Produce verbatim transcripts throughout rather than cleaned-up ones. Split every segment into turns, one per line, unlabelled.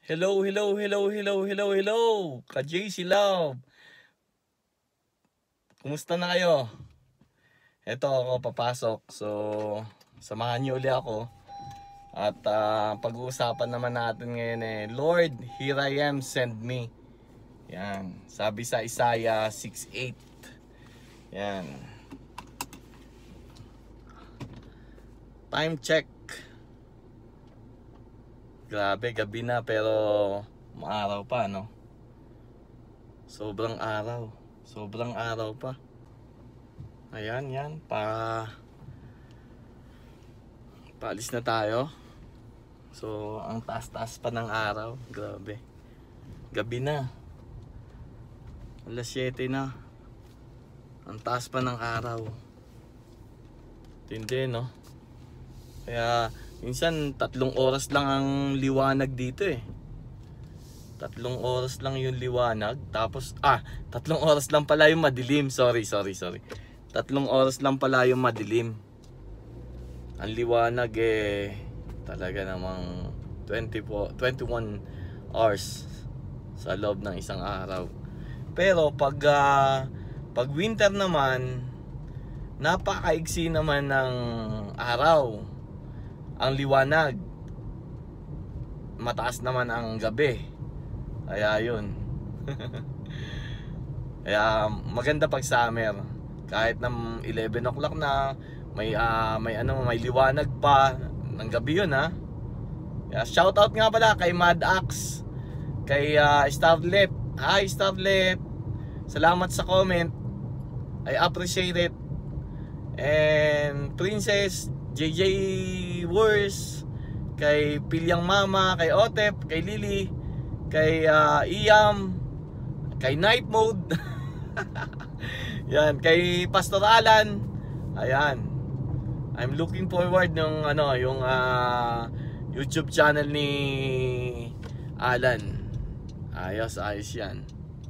Hello, hello, hello, hello, hello, hello. Ka-J C Love. Kumusta na kayo? Ito ako papasok. So, samahan niyo ulit ako. At uh, pag-uusapan naman natin ngayon eh, Lord, here I am, send me. Yan. Sabi sa Isaiah six eight. Yan. Time check. Grabe, gabi na pero maaraw pa, no? Sobrang araw. Sobrang araw pa. Ayan, yan. Pa... Paalis na tayo. So, ang taas-taas pa ng araw. Grabe. Gabi na. alas siyete na. Ang taas pa ng araw. Tindi, no? Kaya... Minsan, tatlong oras lang ang liwanag dito eh. Tatlong oras lang yung liwanag. Tapos, ah, tatlong oras lang pala yung madilim. Sorry, sorry, sorry. Tatlong oras lang pala yung madilim. Ang liwanag eh, talaga namang twenty-four, twenty-one hours sa loob ng isang araw. Pero pag, uh, pag winter naman, napakaigsi naman ng araw. Ang liwanag, mataas naman ang gabi. Kaya yun. Kaya maganda pag summer. Kahit ng eleven o'clock na, may uh, may ano, may liwanag pa ng gabi yun, ha. Kaya shout out nga pala kay Mad Axe, kay uh, Starlet. Hi Starlet. Salamat sa comment. I appreciate it. And Princess J J Wars, kay Pilyang Mama, kay Otep, kay Lily, kay uh, Iam, kay Night Mode. Yan, kay Pastor Alan. Ayan. I'm looking forward ng ano, yung uh, YouTube channel ni Alan. Ayos, ayos yan.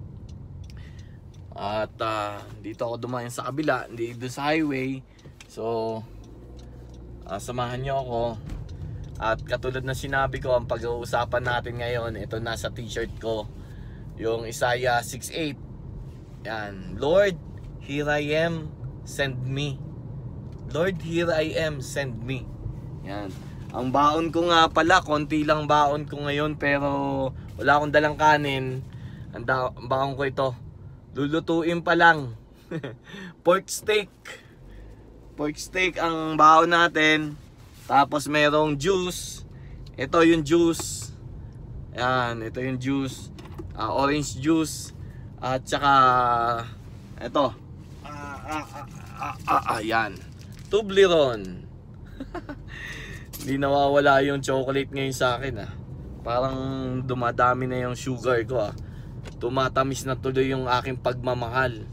At uh, dito ako dumayan sa kabila, hindi doon sa highway. So Uh, samahan nyo ako. At katulad na sinabi ko, ang pag-uusapan natin ngayon, ito nasa t-shirt ko, yung Isaiah six eight. Yan. Lord, here I am, send me. Lord, here I am, send me. Yan. Ang baon ko nga pala, konti lang baon ko ngayon, pero wala akong dalang kanin. Ang baon ko ito, lulutuin pa lang. Pork steak. Pork steak ang baon natin. Tapos merong juice. Ito yung juice. Ayan, ito yung juice. Uh, orange juice. At saka ito. Ah, ah, ah, ah, ah, ayan. Toblerone. Hindi nawawala yung chocolate ngayon sa akin, ah. Parang dumadami na yung sugar ko, ah. Tumatamis na tuloy yung aking pagmamahal.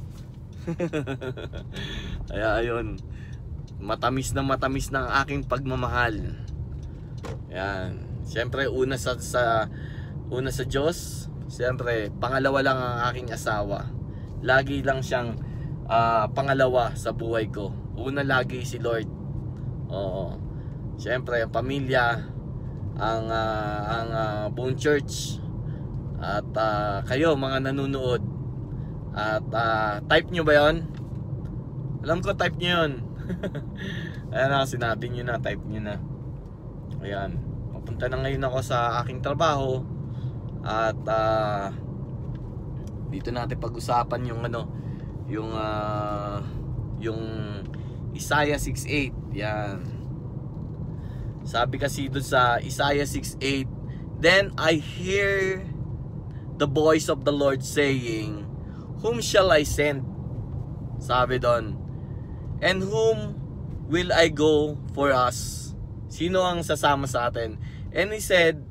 Kaya ayun. Matamis na matamis na ang aking pagmamahal. Yan. Siyempre una sa, sa una sa Diyos. Siyempre pangalawa lang ang aking asawa. Lagi lang siyang uh, pangalawa sa buhay ko. Una lagi si Lord. Oo. Siyempre ang pamilya, ang uh, ang uh, buong church, at uh, kayo mga nanonood. At uh, type nyo ba yon? Alam ko type nyo yun. Ayan na, sinabi nyo na, type nyo na. Ayan, papunta na ngayon ako sa aking trabaho. At uh, dito natin pag-usapan yung ano, yung uh, yung Isaiah six eight. Yan. Sabi kasi doon sa Isaiah six eight, then I hear the voice of the Lord saying, whom shall I send? Sabi doon, and whom will I go for us? Sino ang sasama sa atin? And he said,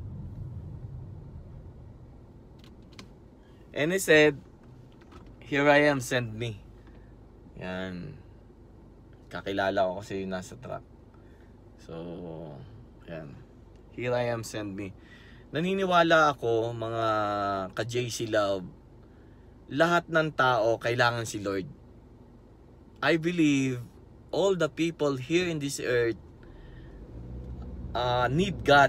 and he said, here I am, send me. Yan. Kakilala ko kasi yung nasa truck. So, yan. Here I am, send me. Naniniwala ako, mga ka-J C Love, lahat ng tao kailangan si Lord. I believe all the people here in this earth uh, need God.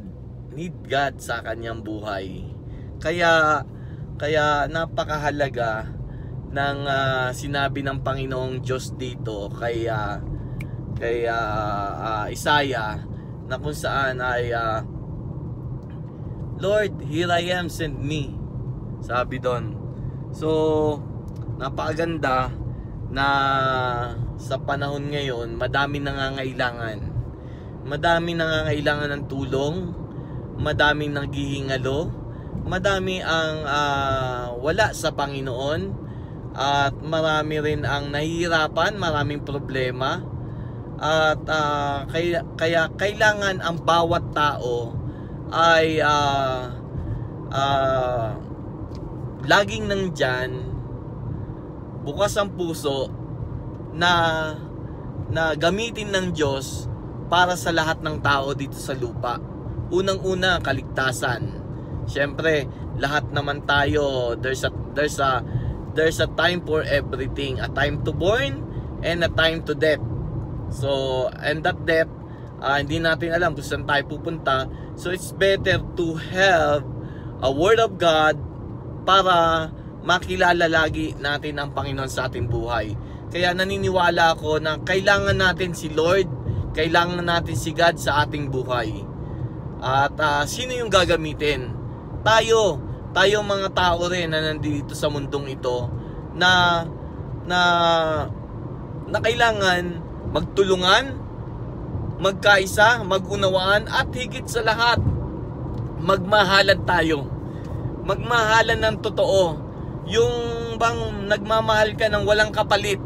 need God sa kanyang buhay. Kaya kaya napakahalaga ng uh, sinabi ng Panginoong Diyos dito kay uh, kay uh, uh, Isaiah, na kung saan ay uh, Lord, here I am, send me. Sabi doon. So napakaganda na sa panahon ngayon, madami nangangailangan. Madami nangangailangan ng tulong, madaming naghihingalo, madami ang uh, wala sa Panginoon, at marami rin ang nahihirapan, maraming problema. At uh, kaya, kaya kailangan ang bawat tao ay uh, uh, laging nandyan, bukas ang puso, na na gamitin ng Diyos para sa lahat ng tao dito sa lupa. Unang-una, kaligtasan. Siyempre, lahat naman tayo, there's a there's a there's a time for everything, a time to born and a time to death. So, and that death, uh, hindi natin alam kung saan tayo pupunta. So it's better to have a word of God para makilala lagi natin ang Panginoon sa ating buhay. Kaya naniniwala ako na kailangan natin si Lord, kailangan natin si God sa ating buhay. At uh, sino yung gagamitin? Tayo, tayo mga tao rin na nandito sa mundong ito, na na na kailangan magtulungan, magkaisa, magunawaan, at higit sa lahat, magmahalan tayo. Magmahalan ng totoo. Yung bang nagmamahal ka ng walang kapalit.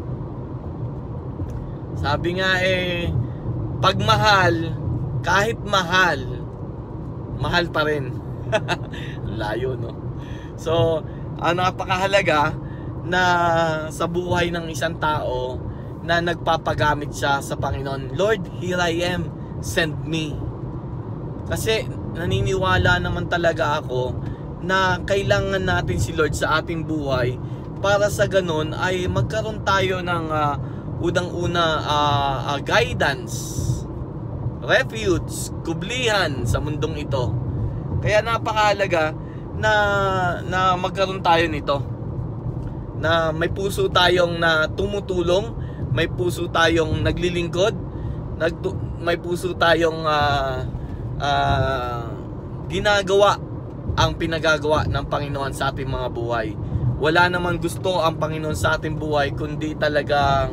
Sabi nga eh, pagmahal, kahit mahal, mahal pa rin. Layo, no? So, ang napakahalaga na sa buhay ng isang tao na nagpapagamit siya sa Panginoon. Lord, here I am, send me. Kasi naniniwala naman talaga ako na kailangan natin si Lord sa ating buhay, para sa ganun ay magkaroon tayo ng uh, unang-una uh, uh, guidance, refuge, kublihan sa mundong ito. Kaya napakahalaga na, na magkaroon tayo nito, na may puso tayong na tumutulong, may puso tayong naglilingkod, nagtu may puso tayong uh, uh, ginagawa ang pinagagawa ng Panginoon sa ating mga buhay. Wala naman gusto ang Panginoon sa ating buhay kundi talagang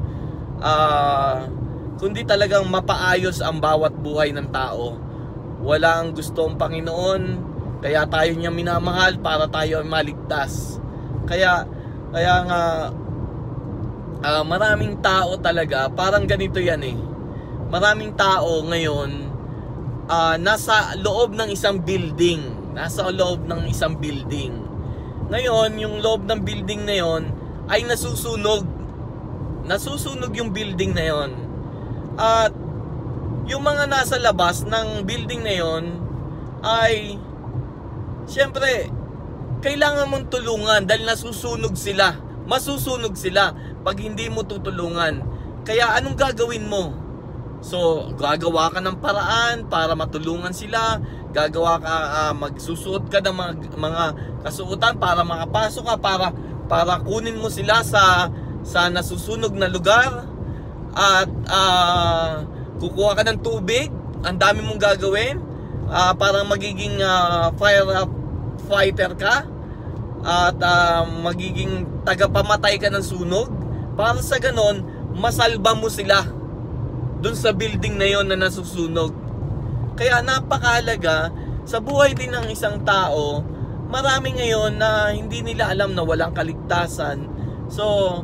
uh, kundi talagang mapaayos ang bawat buhay ng tao. Wala ang gusto ang Panginoon, kaya tayo niya minamahal para tayo ay maligtas. Kaya kaya nga uh, maraming tao talaga, parang ganito yan eh. Maraming tao ngayon uh, nasa loob ng isang building. Nasa loob ng isang building. Ngayon, yung loob ng building na yon ay nasusunog. Nasusunog yung building na yon. At yung mga nasa labas ng building na yon ay siyempre kailangan mong tulungan dahil nasusunog sila. Masusunog sila pag hindi mo tutulungan. Kaya anong gagawin mo? So, gagawa ka ng paraan para matulungan sila. Gagawa ka, uh, magsusuot ka ng mga, mga kasuotan para makapasok ka, para para kunin mo sila sa sa nasusunog na lugar. At uh, kukuha ka ng tubig. Ang dami mong gagawin uh, para magiging uh, fire fighter ka. At uh, magiging tagapamatay ka ng sunog. Para sa ganon, masalba mo sila dun sa building na yon na nasusunog. Kaya napakahalaga sa buhay din ng isang tao. Marami ngayon na hindi nila alam na walang kaligtasan. So,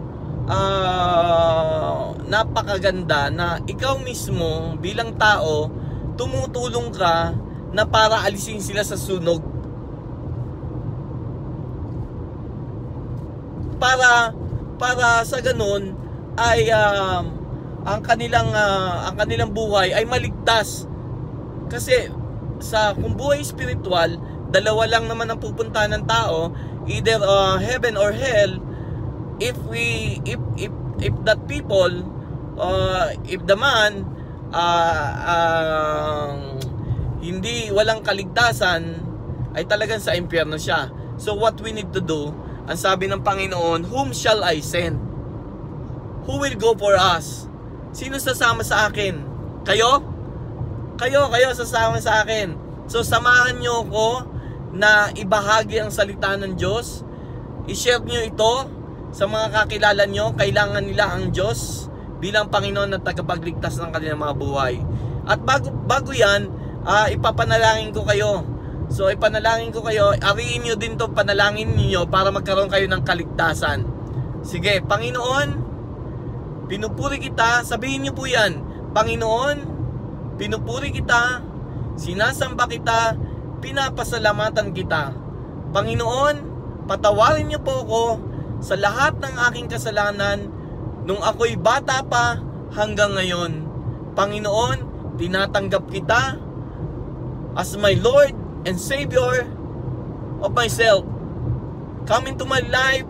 uh, napakaganda na ikaw mismo bilang tao, tumutulong ka na para alisin sila sa sunog. Para, para sa ganun ay uh, ang kanilang, uh, ang kanilang buhay ay maligtas. Kasi sa kung buhay spiritual, dalawa lang naman ang pupuntahan ng tao, either uh, heaven or hell. If we if if if that people uh, if the man uh, uh, hindi walang kaligtasan, ay talagang sa impyerno siya. So what we need to do, ang sabi ng Panginoon, whom shall I send? Who will go for us? Sino sasama sa akin? Kayo? Kayo, kayo sasama sa akin. So samahan nyo ko na ibahagi ang salita ng Diyos. I-share nyo ito sa mga kakilala nyo. Kailangan nila ang Diyos bilang Panginoon na tagapagligtas ng kanilang mga buhay. At bago, bago yan, uh, ipapanalangin ko kayo. So ipanalangin ko kayo, ariin nyo din to panalangin niyo para magkaroon kayo ng kaligtasan. Sige, Panginoon, pinupuri kita, sabihin nyo po yan, Panginoon, pinupuri kita, sinasamba kita, pinapasalamatan kita. Panginoon, patawarin niyo po ako sa lahat ng aking kasalanan nung ako'y bata pa hanggang ngayon. Panginoon, tinatanggap kita as my Lord and Savior of myself. Come into my life.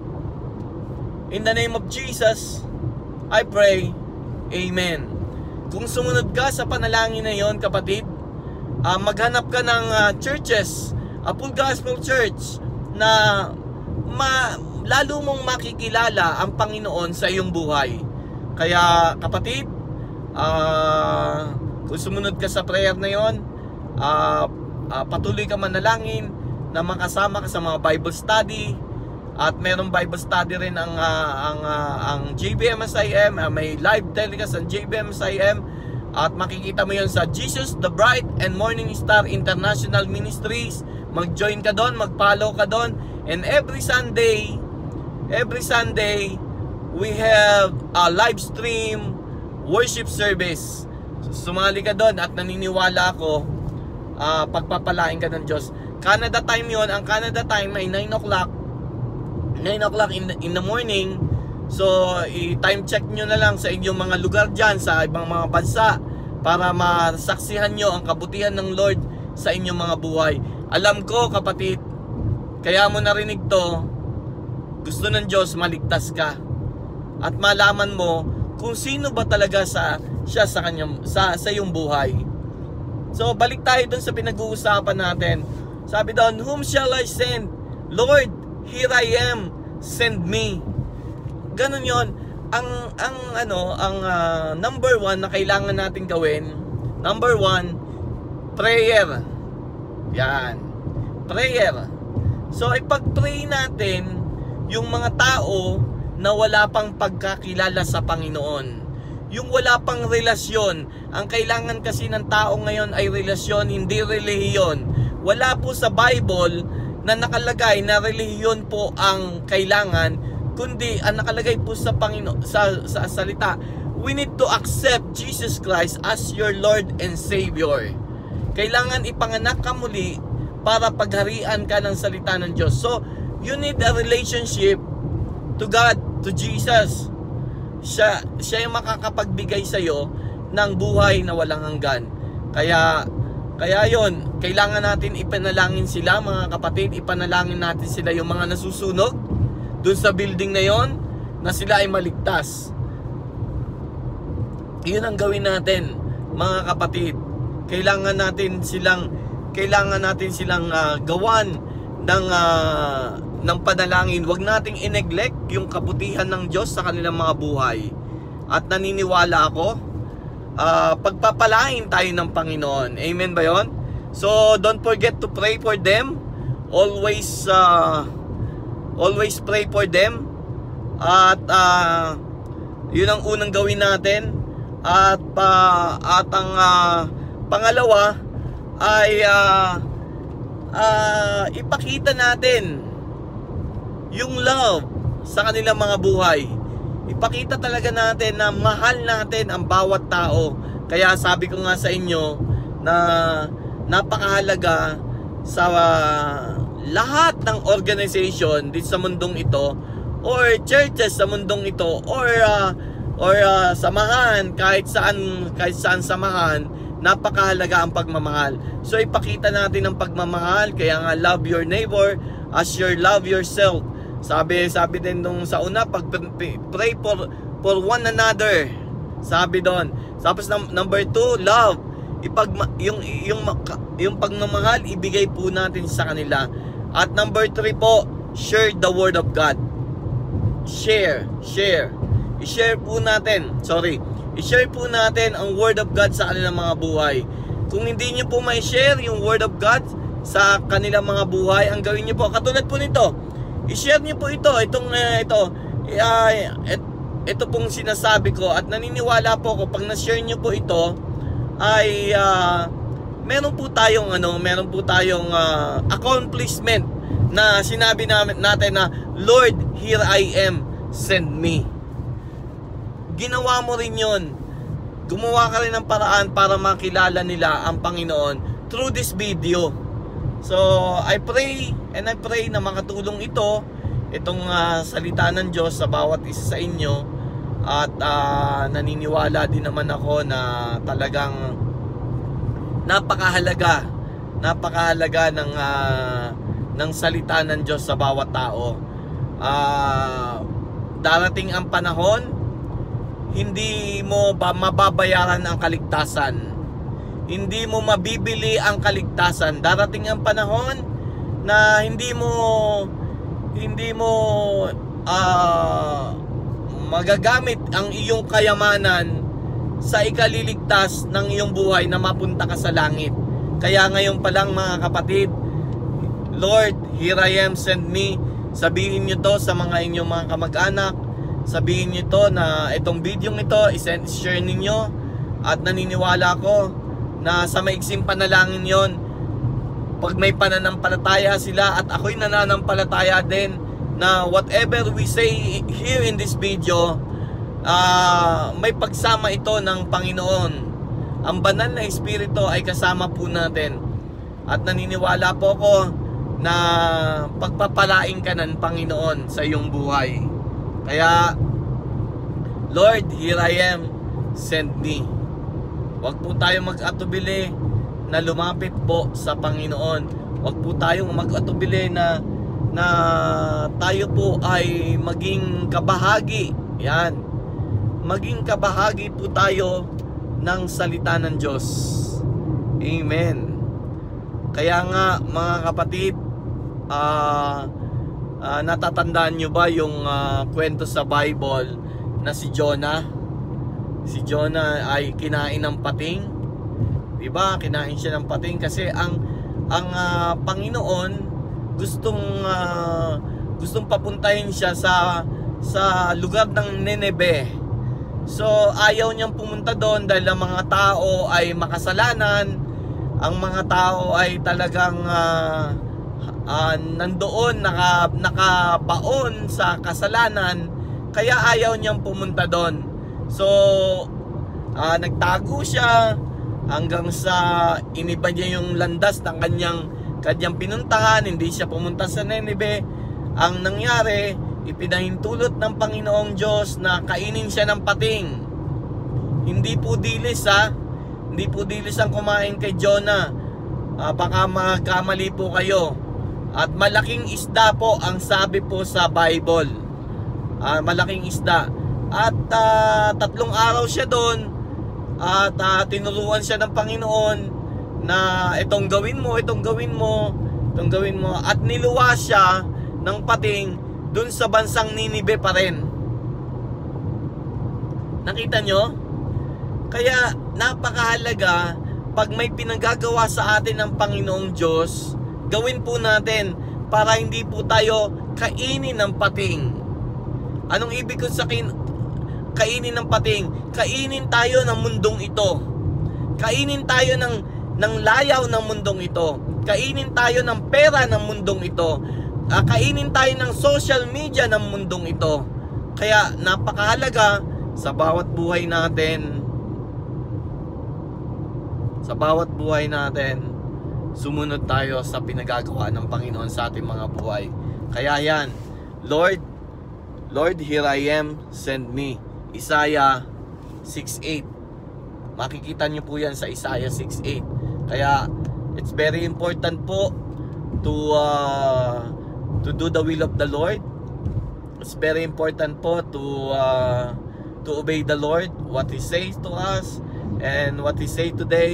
In the name of Jesus, I pray. Amen. Kung sumunod ka sa panalangin na yon, kapatid, uh, maghanap ka ng uh, churches, a Full Gospel Church, na ma, lalo mong makikilala ang Panginoon sa iyong buhay. Kaya kapatid, uh, kung sumunod ka sa prayer na yon, uh, uh, patuloy ka manalangin na makasama ka sa mga Bible study. At merong Bible study rin ang uh, ang uh, ang J B M S I M, uh, may live telecast ang J B M S I M, at makikita mo 'yon sa Jesus the Bright and Morning Star International Ministries. Mag-join ka doon, mag-follow ka doon, and every Sunday, every Sunday we have a live stream worship service. Sumali ka doon at naniniwala ako uh, pagpapalain ka ng Diyos. Canada time 'yon, ang Canada time ay nine o'clock. nine o'clock in, in the morning. So i-time check nyo na lang sa inyong mga lugar dyan, sa ibang mga bansa, para masaksihan nyo ang kabutihan ng Lord sa inyong mga buhay. Alam ko kapatid, kaya mo narinig to, gusto ng Diyos maligtas ka at malaman mo kung sino ba talaga sa siya sa kanyang sa sa iyong buhay. So balik tayo dun sa pinag-uusapan natin. Sabi doon, whom shall I send? Lord, here I am, send me. Ganun yon. Ang ang ano, ang uh, number one na kailangan natin gawin, number one, prayer. Yan. Prayer. So ipag-pray natin yung mga tao na wala pang pagkakilala sa Panginoon. Yung wala pang relasyon. Ang kailangan kasi ng tao ngayon ay relasyon, hindi relihiyon. Wala po sa Bible na nakalagay na relihiyon po ang kailangan, kundi ang nakalagay po sa Panginoon, sa, sa salita, we need to accept Jesus Christ as your Lord and Savior. Kailangan ipanganak ka muli para pagharian ka ng salita ng Diyos. So you need a relationship to God, to Jesus. Siya, siya yung makakapagbigay sa iyo ng buhay na walang hanggan. Kaya Kaya yon, kailangan natin ipanalangin sila, mga kapatid, ipanalangin natin sila, yung mga nasusunog dun sa building na yon, na sila ay maligtas. Iyon ang gawin natin, mga kapatid. Kailangan natin silang kailangan natin silang uh, gawan ng uh, ng panalangin. Huwag nating i-neglect yung kabutihan ng Diyos sa kanilang mga buhay. At naniniwala ako, Uh, pagpapalain tayo ng Panginoon. Amen ba yon? So don't forget to pray for them. Always uh, always pray for them. At uh, yun ang unang gawin natin. At uh, at ang uh, pangalawa ay uh, uh, ipakita natin yung love sa kanilang mga buhay. Ipakita talaga natin na mahal natin ang bawat tao. Kaya sabi ko nga sa inyo na napakahalaga sa uh, lahat ng organization dito sa mundong ito, or churches sa mundong ito, or uh, or uh, samahan, kahit saan kahit saan samahan, napakahalaga ang pagmamahal. So ipakita natin ang pagmamahal. Kaya nga, love your neighbor as you love yourself. Sabi, sabi din nung sa una, pag pray for, for one another. Sabi doon. Tapos number two, love. ipag yung yung yung pagmamahal ibigay po natin sa kanila. At number three po, share the word of God. Share, share. I-share po natin, sorry, i-share po natin ang word of God sa kanilang mga buhay. Kung hindi niyo po may share yung word of God sa kanilang mga buhay, ang gawin niyo po, katulad po nito, i-share niyo po ito, itong uh, ito, uh, et, ito pong sinasabi ko, at naniniwala po ako pag na-share niyo po ito, ay uh, meron po tayong ano, meron po tayong uh, accomplishment na sinabi namin natin na, Lord, here I am, send me. Ginawa mo rin yun. Gumawa ka rin ng paraan para makilala nila ang Panginoon through this video. So I pray and I pray na makatulong ito, itong uh, salita ng Diyos sa bawat isa sa inyo. At uh, naniniwala din naman ako na talagang napakahalaga napakahalaga ng uh, ng salita ng Diyos sa bawat tao. Uh, darating ang panahon, hindi mo ba mababayaran ang kaligtasan, hindi mo mabibili ang kaligtasan. Darating ang panahon na hindi mo hindi mo uh, magagamit ang iyong kayamanan sa ikaliligtas ng iyong buhay na mapunta ka sa langit. Kaya ngayon pa lang mga kapatid, Lord, here I am, send me. Sabihin nyo to sa mga inyong mga kamag-anak. Sabihin nyo to na itong video ito, i-share ninyo. At naniniwala ko na sa maiksing panalangin yon, pag may pananampalataya sila at ako'y nananampalataya din, na whatever we say here in this video, uh, may pagsama ito ng Panginoon. Ang banal na Espiritu ay kasama po natin. At naniniwala po ko na pagpapalain ka ng Panginoon sa iyong buhay. Kaya, Lord, here I am, send me. Huwag po tayong mag-atubili na lumapit po sa Panginoon. Huwag po tayong mag-atubili na na tayo po ay maging kabahagi. Yan. Maging kabahagi po tayo ng salita ng Diyos. Amen. Kaya nga mga kapatid, ah uh, Uh, natatandaan nyo ba yung uh, kwento sa Bible na si Jonah? Si Jonah ay kinain ng pating. Diba? Kinain siya ng pating kasi ang ang uh, Panginoon gustong uh, gustong papuntahin siya sa sa lugar ng Nineveh. So ayaw niyang pumunta doon dahil ang mga tao ay makasalanan. Ang mga tao ay talagang uh, Uh, nandoon naka, nakabaon sa kasalanan, kaya ayaw niyang pumunta doon. So uh, nagtago siya hanggang sa iniba niya yung landas ng kanyang, kanyang pinuntahan. Hindi siya pumunta sa Nineveh. Ang nangyari, ipinahintulot ng Panginoong Diyos na kainin siya ng pating. Hindi po dilis ha, hindi po dilis ang kumain kay Jonah. uh, Baka magkamali po kayo. At malaking isda po ang sabi po sa Bible. uh, Malaking isda. At uh, tatlong araw siya doon. At uh, tinuruan siya ng Panginoon na itong gawin mo, itong gawin mo, itong gawin mo. At niluwa siya ng pating doon sa bansang Ninive pa rin. Nakita nyo? Kaya napakahalaga pag may pinagagawa sa atin ng Panginoong Diyos, gawin po natin para hindi po tayo kainin ng pating. Anong ibig ko sabihin kainin ng pating? Kainin tayo ng mundong ito. Kainin tayo ng, ng layaw ng mundong ito. Kainin tayo ng pera ng mundong ito. Uh, kainin tayo ng social media ng mundong ito. Kaya napakahalaga sa bawat buhay natin, sa bawat buhay natin, sumunod tayo sa pinagagawa ng Panginoon sa ating mga buhay. Kaya yan, Lord, Lord, here I am, send me. Isaiah six eight. Makikita nyo po yan sa Isaiah six eight. Kaya, it's very important po to uh, to do the will of the Lord. It's very important po to uh, to obey the Lord, what He says to us, and what He say today.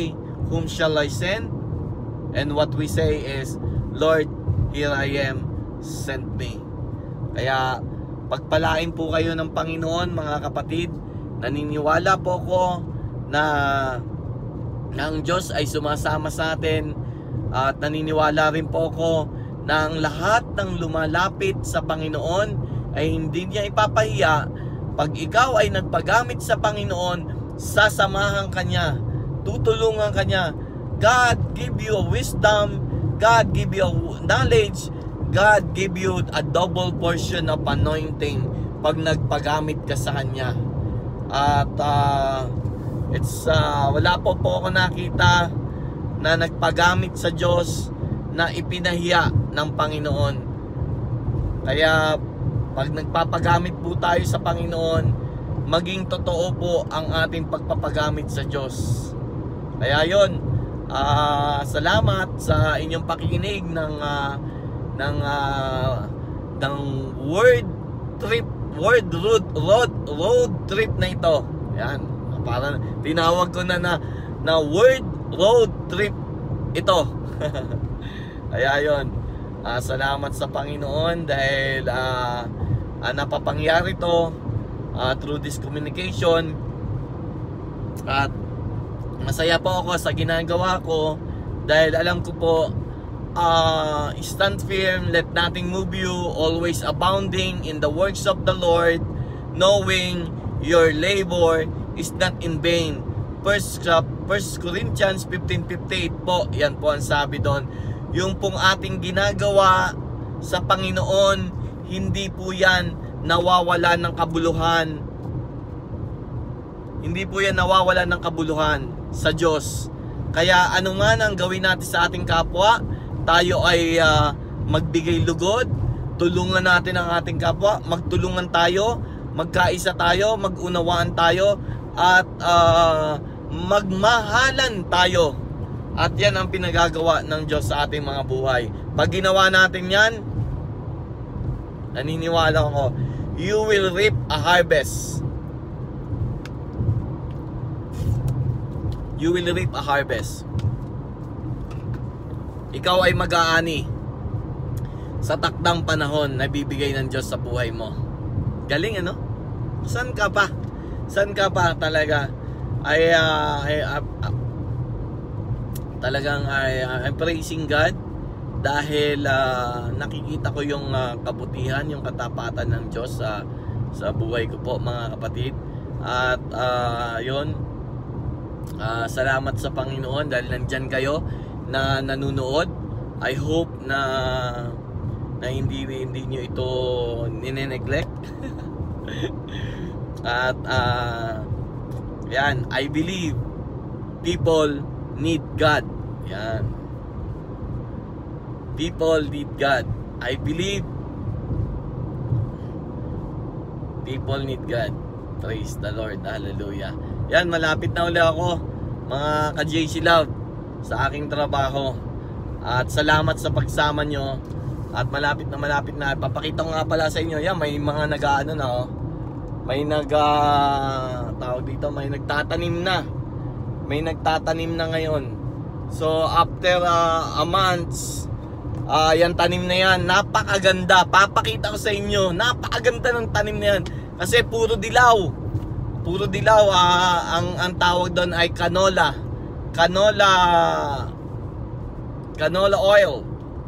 whom shall I send? And what we say is, Lord, here I am, send me. Kaya pagpalain po kayo ng Panginoon, mga kapatid. Naniniwala po ko na, na ang Diyos ay sumasama sa atin, at naniniwala rin po ko na ang lahat ng lumalapit sa Panginoon ay hindi niya ipapahiya. Pag ikaw ay nagpagamit sa Panginoon, sasamahan ka niya, tutulungan ka niya. God give you wisdom, God give you knowledge, God give you a double portion of anointing pag nagpagamit ka sa Kanya. At uh, it's uh, wala po po ako nakita na nagpagamit sa Diyos na ipinahiya ng Panginoon. Kaya pag nagpapagamit po tayo sa Panginoon, maging totoo po ang ating pagpapagamit sa Diyos. Kaya yon, uh, salamat sa inyong pakikinig ng uh, ng uh, ng word trip, word road road road trip na ito. Yan, parang tinawag ko na na, na word road trip ito. Kaya yon, uh, salamat sa Panginoon dahil uh, uh, napapangyari to uh, through this communication. At masaya po ako sa ginagawa ko dahil alam ko po, uh, stand firm, let nothing move you, always abounding in the works of the Lord, knowing your labor is not in vain. First, uh, First Corinthians fifteen fifty-eight po, yan po ang sabi doon. Yung pong ating ginagawa sa Panginoon, hindi po yan nawawala ng kabuluhan. Hindi po yan nawawala ng kabuluhan sa Diyos. Kaya ano man ang gawin natin sa ating kapwa, tayo ay uh, magbigay lugod, tulungan natin ang ating kapwa, magtulungan tayo, magkaisa tayo, magunawaan tayo, at uh, magmahalan tayo. At yan ang pinagagawa ng Diyos sa ating mga buhay. Pag ginawa natin yan, naniniwala ako, you will reap a harvest. You will reap a harvest. Ikaw ay mag-aani sa takdang panahon na bibigay ng Diyos sa buhay mo. Galing, ano? San ka pa? San ka pa talaga? Ay, uh, ay uh, uh, talagang ay, uh, I'm praising God dahil uh, nakikita ko yung uh, kabutihan, yung katapatan ng Diyos sa, sa buhay ko po, mga kapatid. At uh, yun, uh, salamat sa Panginoon dahil nandyan kayo na nanonood. I hope na na hindi hindi niyo ito nine-neglect. At uh, yan, I believe people need God. Yan, people need God. I believe people need God. Praise the Lord. Hallelujah. Yan, malapit na uli ako, mga ka-J C Love, sa aking trabaho. At salamat sa pagsama nyo. At malapit na malapit na. Papakita ko nga pala sa inyo, yan, may mga nag-ano na, oh. May nag uh, tawag dito, may nagtatanim na. May nagtatanim na ngayon. So after uh, a month, uh, yan tanim na yan, napakaganda. Papakita ko sa inyo, napakaganda ng tanim na yan. Kasi puro dilaw. Puro dilaw, uh, ang, ang tawag doon ay canola. Canola Canola oil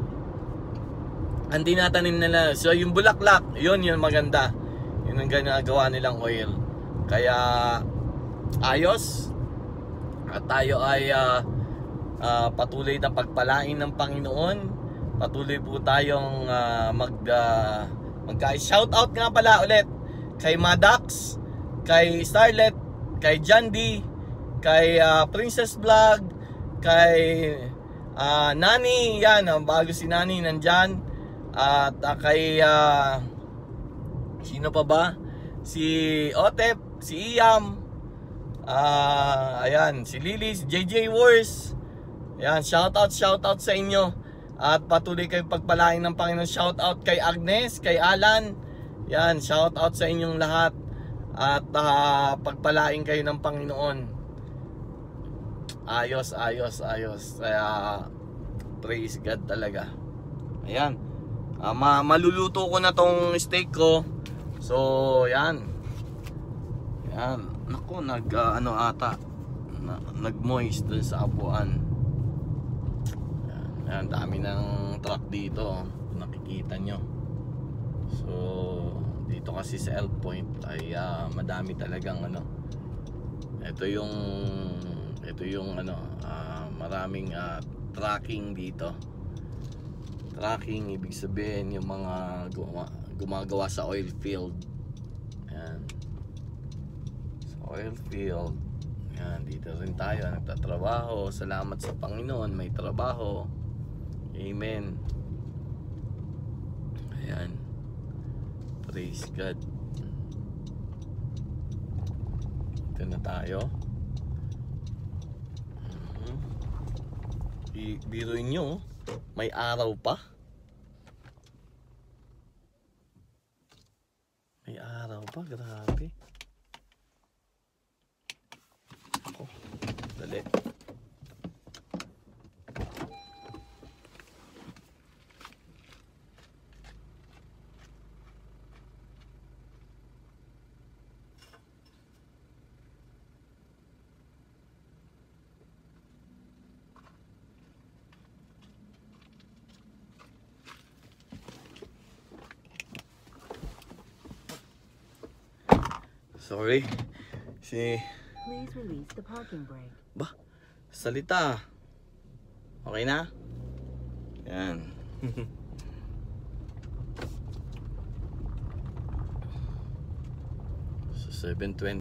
ang tinatanim nila. So yung bulaklak, yun yung maganda. Yun ang ginagawa nilang oil. Kaya ayos. At tayo ay uh, uh, patuloy na pagpalain ng Panginoon. Patuloy po tayong uh, mag uh, magka-shout out nga pala ulit kay Madax, kay Starlet, kay John D, kay uh, Princess Vlog, kay uh, Nani, yan, uh, bago si Nani nandyan. At uh, kay uh, sino pa ba? Si Otep, si Iyam, uh, ayan, si Lilis, J J Wars. Ayan, shout out, shout out sa inyo. At patuloy kayong pagpalain ng Panginoon. Shout out kay Agnes, kay Alan. Yan, shout out sa inyong lahat. At uh, pagpalain kayo ng Panginoon. ayos, ayos, ayos. Kaya praise God talaga. Ayan. Uh, ma maluluto ko na tong steak ko. So, yan. Yan. Naku, nag uh, ano ata. Na, nag-moist dun sa apuan. Yan. Yan, dami ng truck dito. Nakikita nyo. So, dito kasi sa L Point ay uh, madami talagang ano. Ito yung ito yung ano, uh, maraming uh, tracking dito. Tracking ibig sabihin yung mga guma gumagawa sa oil field. Ayan. Sa oil field. Ayan, dito rin tayo nagtatrabaho. Salamat sa Panginoon, may trabaho. Amen. Ayan. Praise God. Dito na tayo. uh-huh. Biruin nyo, may araw pa. May araw pa, grabe. Ako, dali. Sorry. Si...
Please release the parking brake.
Ba? Salita. Okay na? Yan. So seven twenty